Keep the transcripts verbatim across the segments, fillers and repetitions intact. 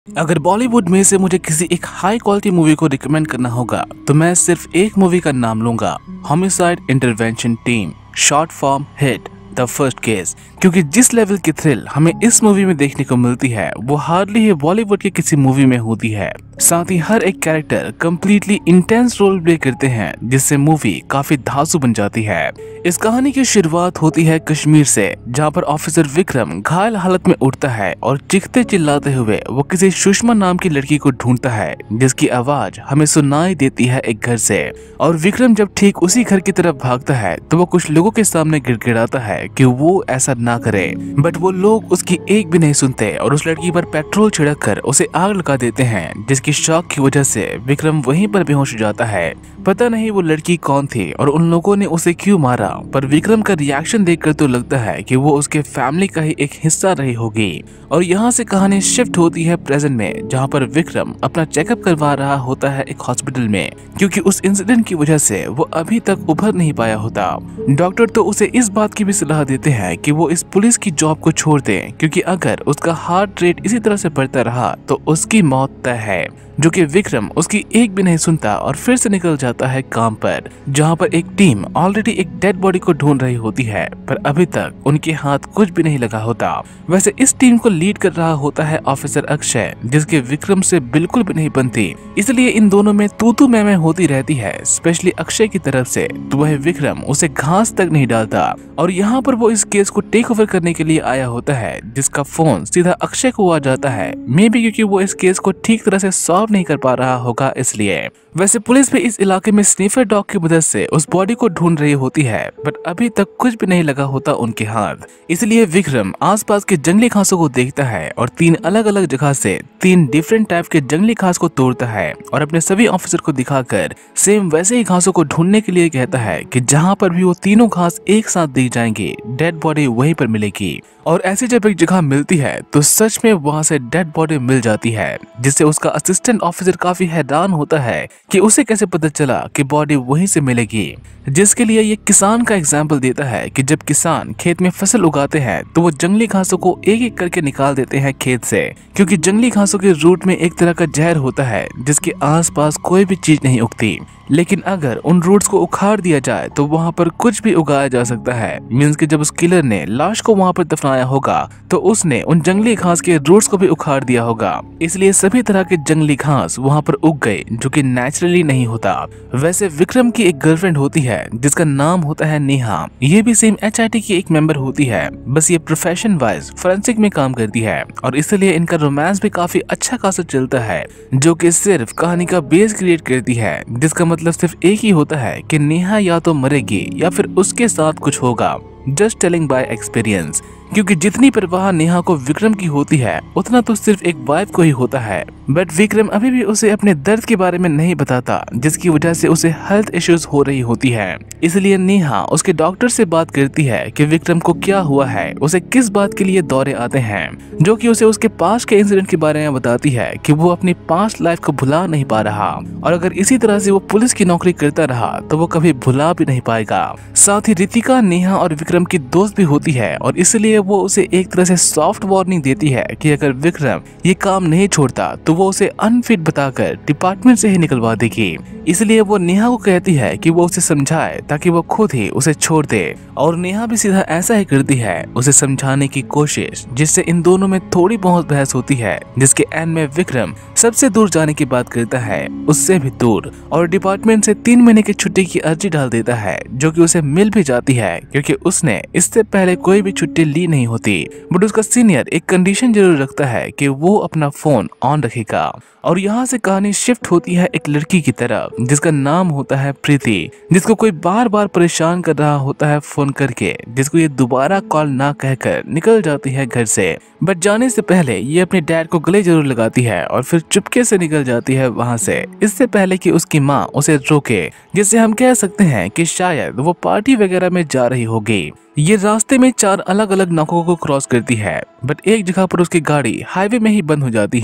अगर बॉलीवुड में से मुझे किसी एक हाई क्वालिटी मूवी को रिकमेंड करना होगा तो मैं सिर्फ एक मूवी का नाम लूंगा, homicide intervention team, short form hit the first case. क्योंकि जिस लेवल की थ्रिल हमें इस मूवी में देखने को मिलती है वो हार्डली ही बॉलीवुड की किसी मूवी में होती है। साथ ही हर एक character completely intense role play करते हैं जिससे मूवी काफी धांसू बन जाती है। इस कहानी की शुरुआत होती है कश्मीर से, जहां पर ऑफिसर विक्रम घायल हालत में उठता है और चीखते चिल्लाते हुए वो किसी सुषमा नाम की लड़की को ढूंढता है जिसकी आवाज हमें सुनाई देती है एक घर से। और विक्रम जब ठीक उसी घर की तरफ भागता है तो वो कुछ लोगों के सामने गिड़गिड़ाता है कि वो ऐसा ना करे, बट वो लोग उसकी एक भी नहीं सुनते और उस लड़की पर पेट्रोल छिड़क कर उसे आग लगा देते हैं, जिसकी शॉक की वजह से विक्रम वहीं पर बेहोश हो जाता है। पता नहीं वो लड़की कौन थी और उन लोगों ने उसे क्यों मारा, पर विक्रम का रिएक्शन देखकर तो लगता है कि वो उसके फैमिली का ही एक हिस्सा रही होगी। और यहाँ से कहानी शिफ्ट होती है प्रेजेंट में, जहाँ पर विक्रम अपना चेकअप करवा रहा होता है एक हॉस्पिटल में, क्योंकि उस इंसिडेंट की वजह से वो अभी तक उभर नहीं पाया होता। डॉक्टर तो उसे इस बात की भी सलाह देते हैं कि वो इस पुलिस की जॉब को छोड़ दे, क्योंकि अगर उसका हार्ट रेट इसी तरह से बढ़ता रहा तो उसकी मौत तय है। जो कि विक्रम उसकी एक भी नहीं सुनता और फिर से निकल जाता है काम पर, जहां पर एक टीम ऑलरेडी एक डेड बॉडी को ढूंढ रही होती है, पर अभी तक उनके हाथ कुछ भी नहीं लगा होता। वैसे इस टीम को लीड कर रहा होता है ऑफिसर अक्षय, जिसके विक्रम से बिल्कुल भी नहीं बनती, इसलिए इन दोनों में तू तू मैं मैं होती रहती है, स्पेशली अक्षय की तरफ से। तो वह विक्रम उसे घास तक नहीं डालता और यहाँ पर वो इस केस को टेक ओवर करने के लिए आया होता है, जिसका फोन सीधा अक्षय को आ जाता है, मे बी क्योंकि वो इस केस को ठीक तरह से सॉल्व नहीं कर पा रहा होगा इसलिए। वैसे पुलिस भी इस इलाके में स्नीफर डॉग की मदद से उस बॉडी को ढूंढ रही होती है, बट अभी तक कुछ भी नहीं लगा होता उनके हाथ। इसलिए विक्रम आसपास के जंगली घासों को देखता है और तीन अलग अलग जगह से तीन डिफरेंट टाइप के जंगली घास को तोड़ता है और अपने सभी ऑफिसर को दिखाकर सेम वैसे ही घासों को ढूंढने के लिए कहता है कि जहां पर भी वो तीनों घास एक साथ दी जाएंगे डेड बॉडी वहीं पर मिलेगी। और ऐसी जब एक जगह मिलती है तो सच में वहां से डेड बॉडी मिल जाती है, जिससे उसका असिस्टेंट ऑफिसर काफी हैरान होता है कि उसे कैसे पता चला कि बॉडी वहीं से मिलेगी। जिसके लिए ये किसान का एग्जाम्पल देता है कि जब किसान खेत में फसल उगाते हैं तो वो जंगली घासों को एक एक करके निकाल देते हैं खेत से, क्योंकि जंगली घासों के रूट में एक तरह का जहर होता है जिसके आसपास कोई भी चीज नहीं उगती। लेकिन अगर उन रूट्स को उखाड़ दिया जाए तो वहां पर कुछ भी उगाया जा सकता है। मींस कि जब उस किलर ने लाश को वहां पर दफनाया होगा तो उसने उन जंगली घास के रूट्स को भी उखाड़ दिया होगा, इसलिए सभी तरह के जंगली घास वहां पर उग गए, जो कि नेचुरली नहीं होता। वैसे विक्रम की एक गर्लफ्रेंड होती है जिसका नाम होता है नेहा। ये भी सेम एच आई टी की एक मेंबर होती है, बस ये प्रोफेशन वाइज फोरेंसिक में काम करती है और इसलिए इनका रोमांस भी काफी अच्छा खासा चलता है, जो कि सिर्फ कहानी का बेस क्रिएट करती है, जिसका मतलब सिर्फ एक ही होता है कि नेहा या तो मरेगी या फिर उसके साथ कुछ होगा। जस्ट टेलिंग बाय एक्सपीरियंस, क्योंकि जितनी परवाह नेहा को विक्रम की होती है उतना तो सिर्फ एक वाइफ को ही होता है, बट विक्रम अभी भी उसे अपने दर्द के बारे में नहीं बताता, जिसकी वजह से उसे हेल्थ इश्यूज हो रही होती है। इसलिए नेहा उसके डॉक्टर से बात करती है कि विक्रम को क्या हुआ है, उसे किस बात के लिए दौरे आते हैं, जो कि उसे उसके पास्ट के इंसिडेंट के बारे में बताती है कि वो अपनी पास्ट लाइफ को भुला नहीं पा रहा और अगर इसी तरह से वो पुलिस की नौकरी करता रहा तो वो कभी भुला भी नहीं पाएगा। साथ ही रितिका नेहा और विक्रम की दोस्त भी होती है और इसलिए वो उसे एक तरह से सॉफ्ट वार्निंग देती है कि अगर विक्रम ये काम नहीं छोड़ता तो वो उसे अनफिट बताकर डिपार्टमेंट से ही निकलवा देगी। इसलिए वो नेहा को कहती है कि वो उसे समझाए ताकि वो खुद ही उसे छोड़ दे, और नेहा भी सीधा ऐसा ही करती है, उसे समझाने की कोशिश, जिससे इन दोनों में थोड़ी बहुत बहस होती है, जिसके एंड में विक्रम सबसे दूर जाने की बात करता है, उससे भी दूर, और डिपार्टमेंट से तीन महीने की छुट्टी की अर्जी डाल देता है, जो कि उसे मिल भी जाती है क्योंकि उसने इससे पहले कोई भी छुट्टी ली नहीं होती। बट उसका सीनियर एक कंडीशन जरूर रखता है कि वो अपना फोन ऑन रखेगा। और यहाँ से कहानी शिफ्ट होती है एक लड़की की तरफ जिसका नाम होता है प्रीति, जिसको कोई बार बार परेशान कर रहा होता है फोन करके, जिसको ये दोबारा कॉल ना कहकर निकल जाती है घर से। बट जाने से पहले ये अपने डैड को गले जरूर लगाती है और फिर चुपके से निकल जाती है वहाँ से, इससे पहले कि उसकी माँ उसे रोके, जिससे हम कह सकते हैं कि शायद वो पार्टी वगैरह में जा रही होगी। ये रास्ते में चार अलग अलग नाकों को क्रॉस करती है, बट एक जगह पर उसकी गाड़ी हाईवे में ही बंद हो जाती है।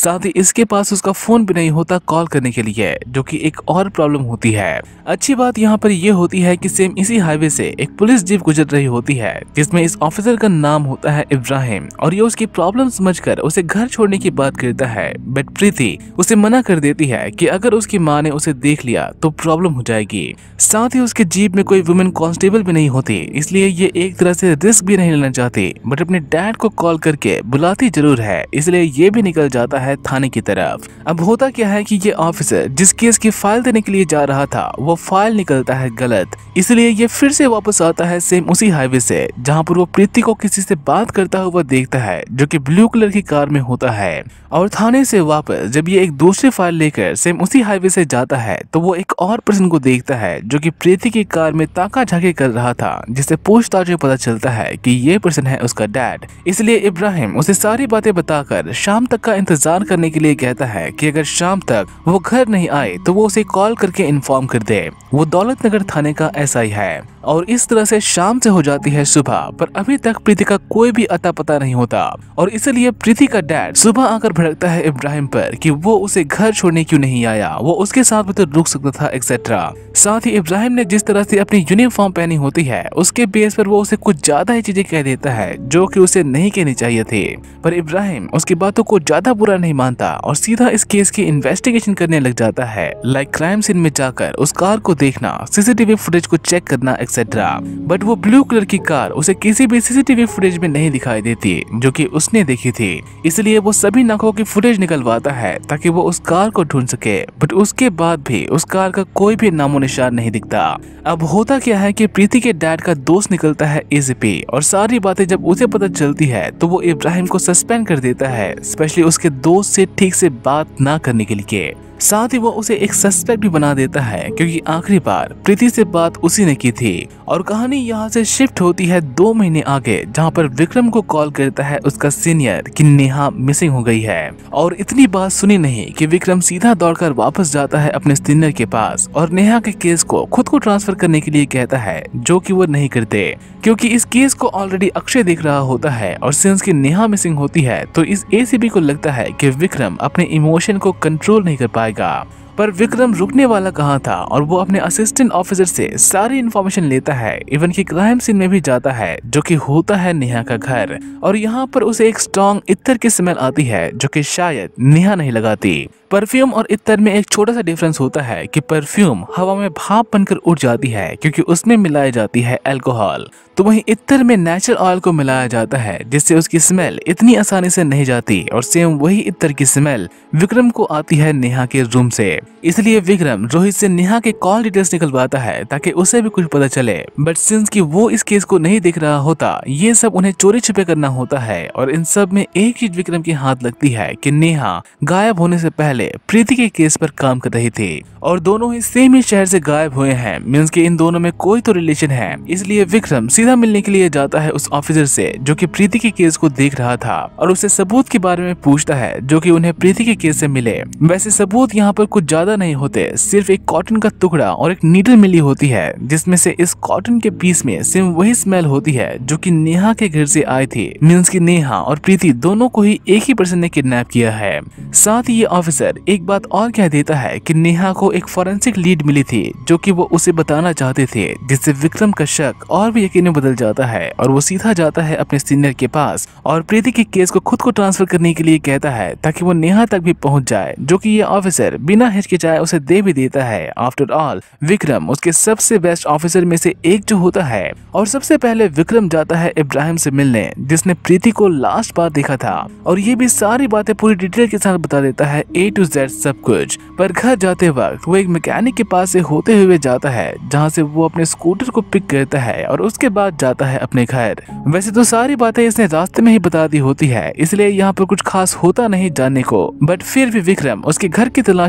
साथ ही इसके पास उसका फोन भी नहीं होता कॉल करने के लिए, जो कि एक और प्रॉब्लम होती है। अच्छी बात यहाँ पर यह होती है कि सेम इसी हाईवे से एक पुलिस जीप गुजर रही होती है जिसमें इस ऑफिसर का नाम होता है इब्राहिम, और ये उसकी प्रॉब्लम समझकर उसे घर छोड़ने की बात करता है। बट प्रीति उसे मना कर देती है कि अगर उसकी माँ ने उसे देख लिया तो प्रॉब्लम हो जाएगी। साथ ही उसके जीप में कोई वुमेन कांस्टेबल भी नहीं होती, इसलिए ये एक तरह से रिस्क भी नहीं लेना चाहती, बट अपने डैड को कॉल करके बुलाती जरूर है, इसलिए ये भी निकल जाता है थाने की तरफ। अब होता क्या है कि ये ऑफिसर जिस केस की फाइल देने के लिए जा रहा था वो फाइल निकलता है गलत, इसलिए ये फिर से वापस आता है सेम उसी हाईवे से जहाँ पर वो प्रीति को किसी से बात करता हुआ देखता है जो कि ब्लू कलर की कार में होता है। और थाने से वापस जब ये एक दूसरी फाइल लेकर सेम उसी हाईवे से जाता है तो वो एक और पर्सन को देखता है जो कि प्रीति की कार में ताका झाकी कर रहा था, जिससे पूछताछ में पता चलता है कि ये पर्सन है उसका डैड। इसलिए इब्राहिम उसे सारी बातें बताकर शाम तक का इंतजार करने के लिए कहता है कि अगर शाम तक वो घर नहीं आए तो वो उसे कॉल करके इन्फॉर्म कर दे। वो दौलत नगर थाने का एसआई है। और इस तरह से शाम से हो जाती है सुबह, पर अभी तक प्रीति का कोई भी अता पता नहीं होता, और इसलिए प्रीति का डैड सुबह आकर भड़कता है इब्राहिम पर कि वो उसे घर छोड़ने क्यों नहीं आया, वो उसके साथ भी तो रुक सकता था एक्सेट्रा। साथ ही इब्राहिम ने जिस तरह से अपनी यूनिफॉर्म पहनी होती है उसके बेस पर वो उसे कुछ ज्यादा ही चीजें कह देता है जो कि उसे नहीं कहनी चाहिए थी, पर इब्राहिम उसकी बातों को ज्यादा बुरा नहीं मानता और सीधा इस केस की इन्वेस्टिगेशन करने लग जाता है, लाइक क्राइम सीन में जाकर उस कार को देखना, सीसीटीवी फुटेज को चेक करना एक्सेट्रा। बट वो ब्लू कलर की कार उसे किसी भी सीसीटीवी फुटेज में नहीं दिखाई देती जो कि उसने देखी थी, इसलिए वो सभी नाकों की फुटेज निकलवाता है ताकि वो उस कार को ढूंढ सके। बट उसके बाद भी उस कार का कोई भी नामो निशान नहीं दिखता। अब होता क्या है कि प्रीति के डैड का दोस्त निकलता है एसीपी, और सारी बातें जब उसे पता चलती है तो वो इब्राहिम को सस्पेंड कर देता है, स्पेशली उसके दोस्त से ठीक से बात ना करने के लिए। साथ ही वो उसे एक सस्पेक्ट भी बना देता है क्योंकि आखिरी बार प्रीति से बात उसी ने की थी। और कहानी यहाँ से शिफ्ट होती है दो महीने आगे, जहाँ पर विक्रम को कॉल करता है उसका सीनियर कि नेहा मिसिंग हो गई है। और इतनी बात सुनी नहीं कि विक्रम सीधा दौड़कर वापस जाता है अपने सीनियर के पास और नेहा के केस को खुद को ट्रांसफर करने के लिए कहता है, जो कि वो नहीं करते क्योंकि इस केस को ऑलरेडी अक्षय देख रहा होता है। और सिंस की नेहा मिसिंग होती है तो इस एसीपी को लगता है कि विक्रम अपने इमोशन को कंट्रोल नहीं कर पाएगा। पर विक्रम रुकने वाला कहाँ था और वो अपने असिस्टेंट ऑफिसर से सारी इन्फॉर्मेशन लेता है, इवन की क्राइम सीन में भी जाता है जो कि होता है नेहा का घर। और यहाँ पर उसे एक स्ट्रॉन्ग इत्तर की स्मेल आती है जो कि शायद नेहा नहीं लगाती। परफ्यूम और इत्तर में एक छोटा सा डिफरेंस होता है कि परफ्यूम हवा में भाप बनकर उड़ जाती है क्योंकि उसमें मिलाई जाती है अल्कोहल, तो वहीं इत्तर में नेचुरल ऑयल को मिलाया जाता है जिससे उसकी स्मेल इतनी आसानी से नहीं जाती। और सेम वही इत्तर की स्मेल विक्रम को आती है नेहा के रूम से, इसलिए विक्रम रोहित से नेहा के कॉल डिटेल्स निकलवाता है ताकि उसे भी कुछ पता चले। बट सिंस कि वो इस केस को नहीं देख रहा होता, ये सब उन्हें चोरी छुपे करना होता है। और इन सब में एक चीज विक्रम के हाथ लगती है कि नेहा गायब होने से पहले प्रीति के केस पर काम कर रही थी और दोनों ही सेम ही शहर से गायब हुए हैं, मींस कि इन दोनों में कोई तो रिलेशन है। इसलिए विक्रम सीधा मिलने के लिए जाता है उस ऑफिसर से जो कि प्रीति के केस को देख रहा था और उसे सबूत के बारे में पूछता है जो कि उन्हें प्रीति के केस से मिले। वैसे सबूत यहाँ पर कुछ ज्यादा नहीं होते, सिर्फ एक कॉटन का टुकड़ा और एक नीडल मिली होती है जिसमें से इस कॉटन के पीस में सेम वही स्मेल होती है जो कि नेहा के घर से आई थी, मींस कि नेहा और प्रीति दोनों को ही एक ही पर्सन ने किडनैप किया है। साथ ही ये ऑफिसर एक बात और कह देता है कि नेहा को एक फॉरेंसिक लीड मिली थी जो कि वो उसे बताना चाहते थे, जिससे विक्रम का शक और भी यकीन में बदल जाता है और वो सीधा जाता है अपने सीनियर के पास और प्रीति के केस को खुद को ट्रांसफर करने के लिए कहता है ताकि वो नेहा तक भी पहुंच जाए, जो कि ये ऑफिसर बिना हिचकिचाए उसे दे भी देता है। आफ्टर ऑल विक्रम उसके सबसे बेस्ट ऑफिसर में से एक जो होता है। और सबसे पहले विक्रम जाता है इब्राहिम से मिलने जिसने प्रीति को लास्ट बार देखा था और ये भी सारी बातें पूरी डिटेल के साथ बता देता है, ए टू जेड सब कुछ। पर घर जाते वक्त वो एक मैकेनिक के पास से होते हुए जाता है जहाँ से वो अपने स्कूटर को पिक करता है और उसके बाद जाता है अपने घर। वैसे तो सारी बातें इसने रास्ते में ही बता दी होती है, इसलिए यहाँ पर कुछ खास होता नहीं जानने को, बट फिर भी विक्रम उसके घर की तलाशी लेता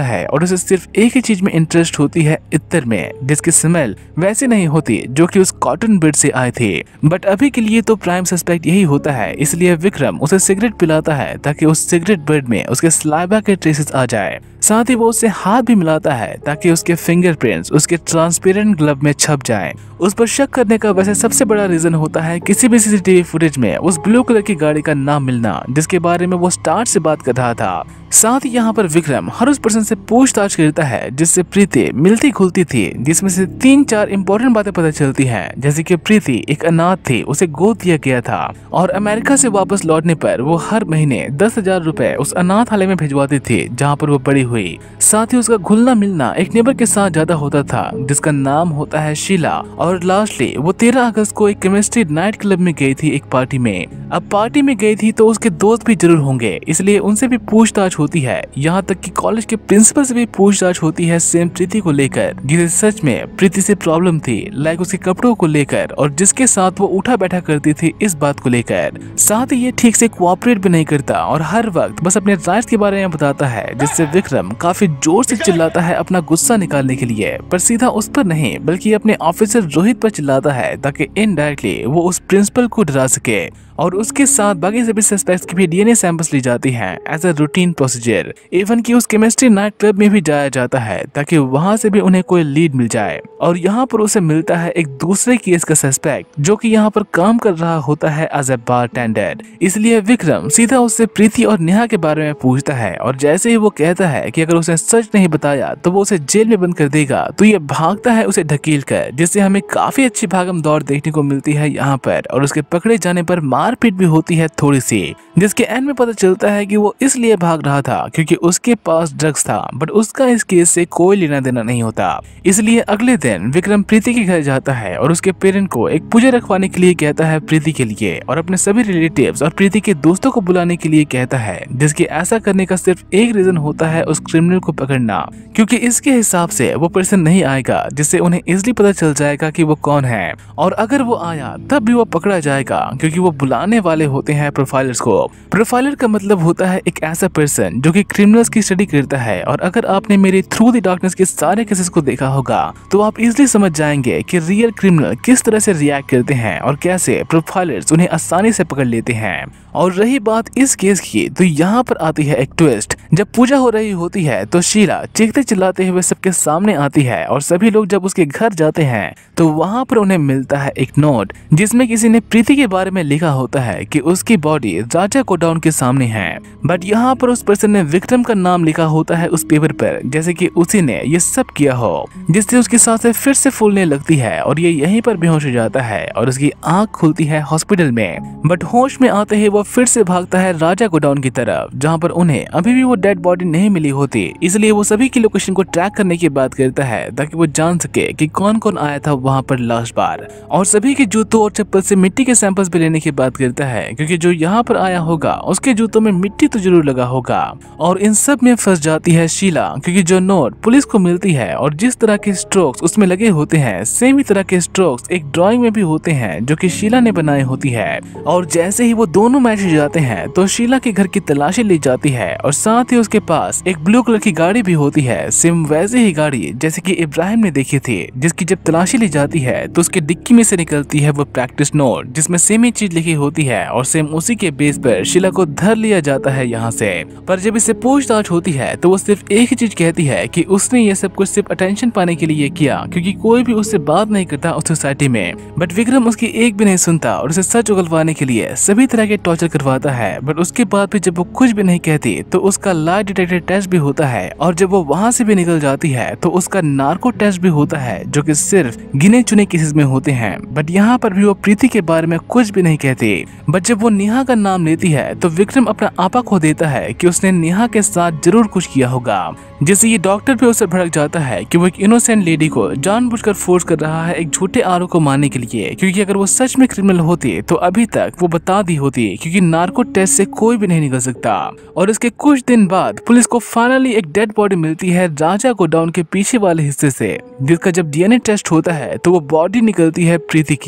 है और उसे सिर्फ एक ही चीज में इंटरेस्ट होती है, इत्र में, जिसकी स्मेल वैसी नहीं होती जो कि उस कॉटन बर्ड से आए थे। बट अभी के लिए तो प्राइम सस्पेक्ट यही होता है, इसलिए विक्रम उसे सिगरेट पिलाता है ताकि उस सिगरेट बर्ड में उसके स्लाइवा के ट्रेसेस आ जाए। साथ ही वो उससे हाथ भी मिलाता है ताकि उसके फिंगरप्रिंट्स उसके ट्रांसपेरेंट ग्लव में छप जाएं। उस पर शक करने का वैसे सबसे बड़ा रीजन होता है किसी भी सीसीटीवी फुटेज में उस ब्लू कलर की गाड़ी का नाम मिलना, जिसके बारे में वो स्टार्ट से बात कर रहा था। साथ ही यहाँ पर विक्रम हर उस पर्सन से पूछताछ करता है जिससे प्रीति मिलती खुलती थी, जिसमें से तीन चार इंपॉर्टेंट बातें पता चलती हैं, जैसे कि प्रीति एक अनाथ थी, उसे गोद दिया गया था और अमेरिका से वापस लौटने पर वो हर महीने दस हजार रुपए उस अनाथालय में भिजवाती थी जहाँ पर वो बड़ी हुई। साथ ही उसका घुलना मिलना एक नेबर के साथ ज्यादा होता था जिसका नाम होता है शीला। और लास्टली वो तेरह अगस्त को एक केमिस्ट्री नाइट क्लब में गई थी एक पार्टी में। अब पार्टी में गई थी तो उसके दोस्त भी जरूर होंगे, इसलिए उनसे भी पूछताछ होती है। यहाँ तक कि कॉलेज के प्रिंसिपल से भी पूछताछ होती है सेम प्रीति को लेकर, जिसे सच में प्रीति से प्रॉब्लम थी, लाइक उसके कपड़ों को लेकर और जिसके साथ वो उठा बैठा करती थी इस बात को लेकर। साथ ही ये ठीक से कोऑपरेट भी नहीं करता और हर वक्त बस अपने राइट्स के बारे में बताता है, जिससे विक्रम काफी जोर से चिल्लाता है अपना गुस्सा निकालने के लिए, पर सीधा उस पर नहीं बल्कि अपने ऑफिसर रोहित पर चिल्लाता है ताकि इनडायरेक्टली वो उस प्रिंसिपल को डरा सके। और उसके साथ बाकी सभी सस्पेक्ट्स की भी डीएनए सैंपल्स ली जाती हैं as a routine procedure. Even कि उस केमिस्ट्री नाइट क्लब में भी जाया जाता है ताकि वहां से भी उन्हें कोई लीड मिल जाए। और यहाँ पर उसे मिलता है एक दूसरे केस का सस्पेक्ट जो कि यहाँ पर काम कर रहा होता है एज ए बारटेंडर। इसलिए विक्रम सीधा उससे प्रीति और नेहा के बारे में पूछता है और जैसे ही वो कहता है कि अगर उसने सच नहीं बताया तो वो उसे जेल में बंद कर देगा, तो ये भागता है उसे ढकेल कर, जिससे हमें काफी अच्छी भागम दौड़ देखने को मिलती है यहाँ पर। और उसके पकड़े जाने पर मारपीट भी होती है थोड़ी सी, जिसके एंड में पता चलता है कि वो इसलिए भाग रहा था क्योंकि उसके पास ड्रग्स था, बट उसका इस केस से कोई लेना देना नहीं होता। इसलिए अगले दिन विक्रम प्रीति के घर जाता है और उसके पेरेंट को एक पूजा रखवाने के लिए कहता है प्रीति के लिए, और अपने सभी रिलेटिव्स और प्रीति के दोस्तों को बुलाने के लिए कहता है, जिसके ऐसा करने का सिर्फ एक रीजन होता है उस क्रिमिनल को पकड़ना, क्योंकि इसके हिसाब से वो पर्सन नहीं आएगा जिससे उन्हें इजिली पता चल जाएगा कि वो कौन है, और अगर वो आया तब भी वो पकड़ा जाएगा क्योंकि वो बुलाने वाले होते हैं प्रोफाइलर्स को। प्रोफाइलर का मतलब होता है एक ऐसा पर्सन जो कि क्रिमिनल्स की स्टडी करता है, और अगर आपने मेरे थ्रू द डार्कनेस के सारे केसेस को देखा होगा तो आप इजिली समझ जाएंगे कि रियल क्रिमिनल किस तरह से रिएक्ट करते हैं और कैसे प्रोफाइलर्स उन्हें आसानी से पकड़ लेते हैं। और रही बात इस केस की, तो यहाँ पर आती है एक ट्विस्ट। जब पूजा हो रही होती है तो शीला चीखते चिल्लाते हुए सबके सामने आती है, और सभी लोग जब उसके घर जाते हैं तो वहाँ पर उन्हें मिलता है एक नोट जिसमें किसी ने प्रीति के बारे में लिखा होता है कि उसकी बॉडी राजा गोडाउन के सामने है। बट यहाँ पर उस पर्सन ने विक्रम का नाम लिखा होता है उस पेपर पर, जैसे कि उसी ने ये सब किया हो, जिससे उसकी सांसें फिर से फूलने लगती है और ये यहीं पर बेहोश हो जाता है और उसकी आंख खुलती है हॉस्पिटल में। बट होश में आते ही वो फिर से भागता है राजा गोडाउन की तरफ, जहाँ पर उन्हें अभी भी वो डेड बॉडी नहीं मिली होती। इसलिए वो सभी की लोकेशन को ट्रैक करने की बात करता है ताकि वो जान सके कि कौन कौन आया था वहाँ पर लास्ट बार, और सभी के जूतों और चप्पल से मिट्टी के सैंपल्स भी लेने की बात करता है क्योंकि जो यहाँ पर आया होगा उसके जूतों में मिट्टी तो जरूर लगा होगा। और इन सब में फंस जाती है शीला क्योंकि जो नोट पुलिस को मिलती है और जिस तरह के स्ट्रोक्स उसमें लगे होते हैं सेम ही तरह के स्ट्रोक्स एक ड्राइंग में भी होते हैं जो कि शीला ने बनाए होती है। और जैसे ही वो दोनों मैच जाते हैं तो शीला के घर की तलाशी ली जाती है और साथ ही उसके पास एक ब्लू कलर की गाड़ी भी होती है, सेम वैसे ही गाड़ी जैसे कि इब्राहिम ने देखी थी, जिसकी जब तलाशी ली जाती है तो उसके डिक्की में से निकलती है वो प्रैक्टिस नोट जिसमें सेम ही चीज लिखी होती है, और सेम उसी के बेस पर शीला को धर लिया जाता है यहाँ से। पर जब इससे पूछताछ होती है तो वो सिर्फ एक ही चीज कहती है कि उसने ये सब कुछ सिर्फ अटेंशन पाने के लिए किया क्योंकि कोई भी उससे बात नहीं करता उस सोसाइटी में। बट विक्रम उसकी एक भी नहीं सुनता और उसे सच उगलवाने के लिए सभी तरह के टॉर्चर करवाता है। बट उसके बाद भी जब वो कुछ भी नहीं कहती तो उसका लाई डिटेक्टर टेस्ट भी होता है, और जब वो वहाँ से भी निकल जाती है तो उसका नार्को टेस्ट भी होता है जो कि सिर्फ गिने चुने केसेस में होते हैं। बट यहाँ पर भी वो प्रीति के बारे में कुछ भी नहीं कहती। बट जब वो नेहा का नाम लेती है तो विक्रम अपना आपा खो देता है कि उसने नेहा के साथ जरूर कुछ किया होगा, जिससे ये डॉक्टर पे उसे भड़क जाता है कि वो एक इनोसेंट लेडी को जानबूझकर फोर्स कर रहा है एक झूठे आरोप को मारने के लिए, क्योंकि अगर वो सच में क्रिमिनल होती तो अभी तक वो बता दी होती, क्योंकि नार्को टेस्ट से कोई भी नहीं निकल सकता। और इसके कुछ दिन बाद पुलिस को फाइनली एक डेड बॉडी मिलती है राजा गोडाउन के पीछे वाले हिस्से से, जिसका जब डीएनए टेस्ट होता है तो वो बॉडी निकलती है प्रीति की।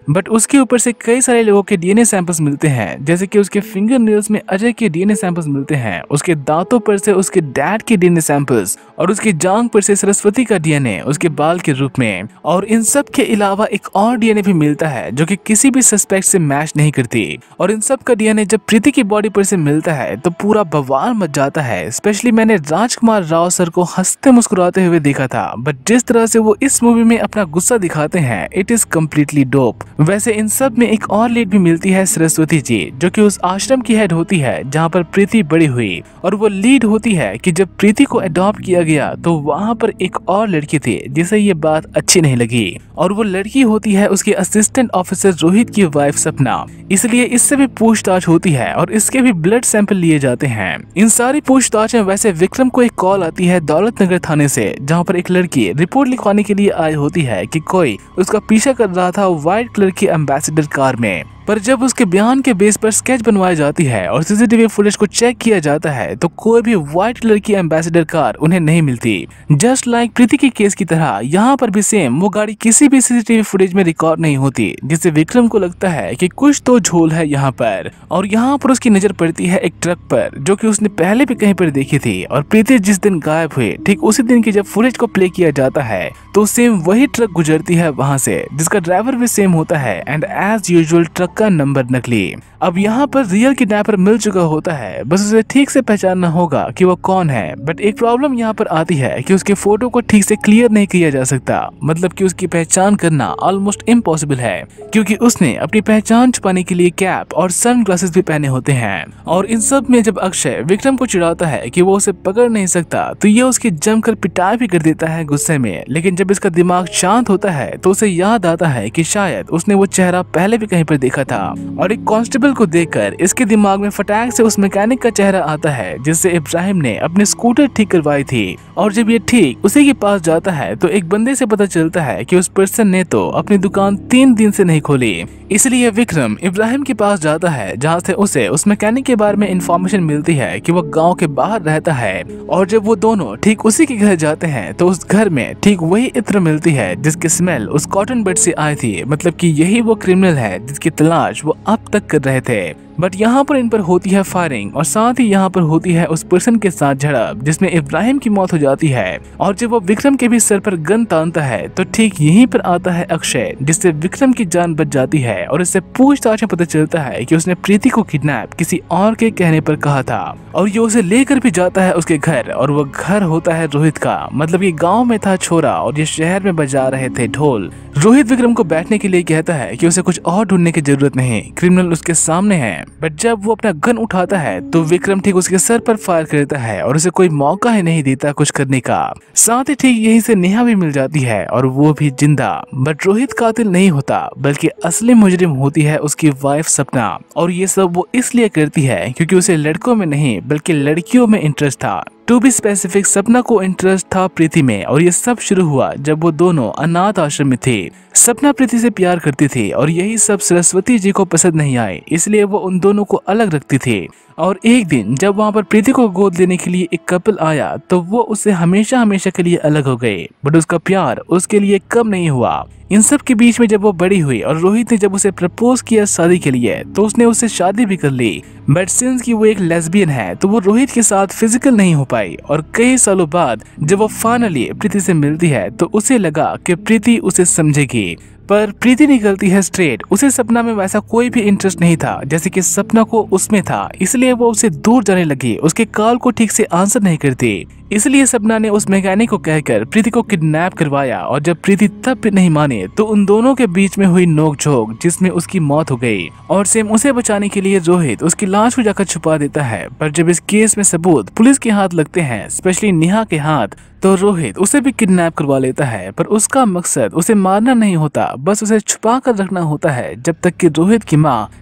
बट उसके ऊपर से कई सारे लोगों के डीएनए सैंपल्स मिलते हैं, जैसे कि उसके फिंगर नेल्स में अजय के डीएनए सैंपल्स मिलते हैं, उसके दांतों पर से उसके डैड के डीएनए सैंपल्स और उसकी जांघ पर से सरस्वती का डीएनए उसके बाल के रूप में। और इन सब के अलावा एक और डीएनए भी मिलता है जो कि किसी भी सस्पेक्ट से मैच नहीं करती। और इन सब का डीएनए जब प्रीति की बॉडी पर से मिलता है तो पूरा बवाल मच जाता है। स्पेशली मैंने राजकुमार राव सर को हंसते मुस्कुराते हुए देखा था, बट जिस तरह से वो इस मूवी में अपना गुस्सा दिखाते हैं, इट इज कम्प्लीटली डोप। वैसे इन सब में एक और लीड भी मिलती है सरस्वती जी, जो कि उस आश्रम की हेड होती है जहाँ पर प्रीति बड़ी हुई। और वो लीड होती है कि जब प्रीति को अडॉप्ट किया गया तो वहाँ पर एक और लड़की थी जिसे ये बात अच्छी नहीं लगी, और वो लड़की होती है उसके असिस्टेंट ऑफिसर रोहित की वाइफ सपना। इसलिए इससे भी पूछताछ होती है और इसके भी ब्लड सैंपल लिए जाते हैं। इन सारी पूछताछ में वैसे विक्रम को एक कॉल आती है दौलत नगर थाने से, जहाँ पर एक लड़की रिपोर्ट लिखवाने के लिए आई होती है कि कोई उसका पीछा कर रहा था व्हाइट कलर की एम्बेसडर कार में। पर जब उसके बयान के बेस पर स्केच बनवाई जाती है और सीसीटीवी फुटेज को चेक किया जाता है तो कोई भी व्हाइट कलर की एम्बेसडर कार उन्हें नहीं मिलती। जस्ट लाइक प्रीति के केस की तरह यहाँ पर भी सेम वो गाड़ी किसी भी सीसीटीवी फुटेज में रिकॉर्ड नहीं होती, जिससे विक्रम को लगता है कि कुछ तो झोल है यहाँ पर। और यहाँ पर उसकी नजर पड़ती है एक ट्रक पर जो कि उसने पहले भी कहीं पर देखी थी। और प्रीति जिस दिन गायब हुई ठीक उसी दिन की जब फुटेज को प्ले किया जाता है तो सेम वही ट्रक गुजरती है वहाँ से, जिसका ड्राइवर भी सेम होता है एंड एज यूजुअल ट्रक का नंबर नकली। अब यहाँ पर रियल किडनैपर मिल चुका होता है, बस उसे ठीक से पहचानना होगा कि वो कौन है। बट एक प्रॉब्लम यहाँ पर आती है कि उसके फोटो को ठीक से क्लियर नहीं किया जा सकता, मतलब कि उसकी पहचान करना ऑलमोस्ट इम्पॉसिबल है, क्योंकि उसने अपनी पहचान छुपाने के लिए कैप और सन ग्लासेस भी पहने होते हैं। और इन सब में जब अक्षय विक्रम को चिढ़ाता है कि वो उसे पकड़ नहीं सकता तो ये उसकी जमकर पिटाई भी कर देता है गुस्से में। लेकिन जब इसका दिमाग शांत होता है तो उसे याद आता है कि शायद उसने वो चेहरा पहले भी कहीं पर देखा था। और एक कांस्टेबल को देखकर इसके दिमाग में फटाक से उस मैकेनिक का चेहरा आता है जिससे इब्राहिम ने अपने स्कूटर ठीक करवाई थी। और जब ये ठीक उसी के पास जाता है तो एक बंदे से पता चलता है कि उस पर्सन ने तो अपनी दुकान तीन दिन से नहीं खोली। इसलिए विक्रम इब्राहिम के पास जाता है जहाँ से उसे उस मैकेनिक के बारे में इंफॉर्मेशन मिलती है कि वो गाँव के बाहर रहता है। और जब वो दोनों ठीक उसी के घर जाते हैं तो उस घर में ठीक वही इत्र मिलती है जिसकी स्मेल उस कॉटन बड से आई थी, मतलब कि यही वो क्रिमिनल है जिसकी तलाश वो अब तक कर रहे थे। बट यहाँ पर इन पर होती है फायरिंग और साथ ही यहाँ पर होती है उस पर्सन के साथ झड़प जिसमें इब्राहिम की मौत हो जाती है। और जब वो विक्रम के भी सर पर गन तानता है तो ठीक यहीं पर आता है अक्षय, जिससे विक्रम की जान बच जाती है। और इससे पूछताछ में पता चलता है कि उसने प्रीति को किडनैप किसी और के कहने पर कहा था। और ये उसे लेकर भी जाता है उसके घर, और वो घर होता है रोहित का, मतलब ये गाँव में था छोरा और ये शहर में बजा रहे थे ढोल। रोहित विक्रम को बैठने के लिए कहता है कि उसे कुछ और ढूंढने की जरूरत नहीं, क्रिमिनल उसके सामने है। बट जब वो अपना गन उठाता है तो विक्रम ठीक उसके सर पर फायर करता है और उसे कोई मौका ही नहीं देता कुछ करने का। साथ ही ठीक यहीं से नेहा भी मिल जाती है और वो भी जिंदा। बट रोहित कातिल नहीं होता, बल्कि असली मुजरिम होती है उसकी वाइफ सपना। और ये सब वो इसलिए करती है क्योंकि उसे लड़कों में नहीं बल्कि लड़कियों में इंटरेस्ट था। टू बी स्पेसिफिक, सपना को इंटरेस्ट था प्रीति में। और ये सब शुरू हुआ जब वो दोनों अनाथ आश्रम में थे। सपना प्रीति से प्यार करती थी और यही सब सरस्वती जी को पसंद नहीं आए, इसलिए वो उन दोनों को अलग रखती थी। और एक दिन जब वहाँ पर प्रीति को गोद लेने के लिए एक कपल आया तो वो उससे हमेशा हमेशा के लिए अलग हो गए। बट उसका प्यार उसके लिए कम नहीं हुआ। इन सब के बीच में जब वो बड़ी हुई और रोहित ने जब उसे प्रपोज किया शादी के लिए तो उसने उससे शादी भी कर ली। बट सिंस की वो एक लेस्बियन है तो वो रोहित के साथ फिजिकल नहीं हो पाई। और कई सालों बाद जब वो फाइनली प्रीति से मिलती है तो उसे लगा कि प्रीति उसे समझेगी, पर प्रीति निकलती है स्ट्रेट। उसे सपना में वैसा कोई भी इंटरेस्ट नहीं था जैसे कि सपना को उसमें था, इसलिए वो उसे दूर जाने लगी। उसके कॉल को ठीक से आंसर नहीं करती, इसलिए सपना ने उस मैकेनिक को कहकर प्रीति को किडनैप करवाया। और जब प्रीति तब भी नहीं माने तो उन दोनों के बीच में हुई नोकझोंक जिसमें उसकी मौत हो गई। और सेम उसे बचाने के लिए रोहित उसकी लाश को जाकर छुपा देता है। पर जब इस केस में सबूत पुलिस के हाथ लगते हैं, स्पेशली नेहा के हाथ, तो रोहित उसे भी किडनैप करवा लेता है। पर उसका मकसद उसे मारना नहीं होता, बस उसे छुपा कर रखना होता है जब तक कि रोहित की माँ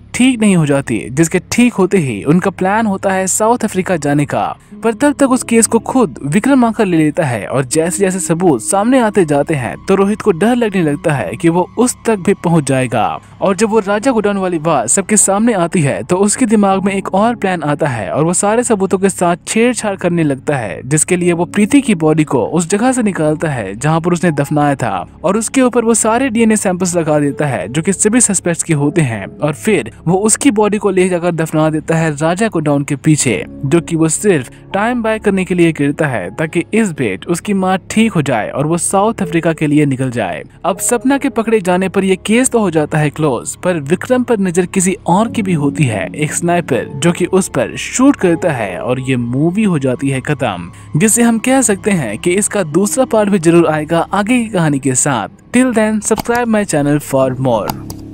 ठीक नहीं हो जाती, जिसके ठीक होते ही उनका प्लान होता है साउथ अफ्रीका जाने का। पर तब तक उस केस को खुद विक्रम आकर ले लेता है और जैसे जैसे सबूत सामने आते जाते हैं तो रोहित को डर लगने लगता है कि वो उस तक भी पहुंच जाएगा। और जब वो राजा गोडाउन वाली बात सबके सामने आती है तो उसके दिमाग में एक और प्लान आता है और वो सारे सबूतों के साथ छेड़छाड़ करने लगता है, जिसके लिए वो प्रीति की बॉडी को उस जगह से निकालता है जहाँ पर उसने दफनाया था और उसके ऊपर वो सारे डीएनए सैंपल्स लगा देता है जो कि सभी सस्पेक्ट्स के होते हैं। और फिर वो उसकी बॉडी को ले जाकर दफना देता है राजा गोडाउन के पीछे, जो कि वो सिर्फ टाइम बाय करने के लिए गिरता है ताकि इस बेट उसकी माँ ठीक हो जाए और वो साउथ अफ्रीका के लिए निकल जाए। अब सपना के पकड़े जाने पर यह केस तो हो जाता है क्लोज, पर विक्रम पर नजर किसी और की भी होती है, एक स्नाइपर जो कि उस पर शूट करता है और ये मूवी हो जाती है खत्म, जिससे हम कह सकते हैं कि इसका दूसरा पार्ट भी जरूर आएगा आगे की कहानी के साथ। Till then subscribe my channel for more.